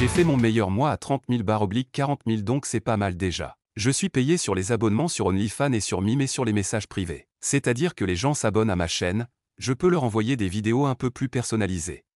J'ai fait mon meilleur mois à 30 000 / 40 000 donc c'est pas mal déjà. Je suis payé sur les abonnements sur OnlyFans et sur Mime et sur les messages privés. C'est-à-dire que les gens s'abonnent à ma chaîne, je peux leur envoyer des vidéos un peu plus personnalisées.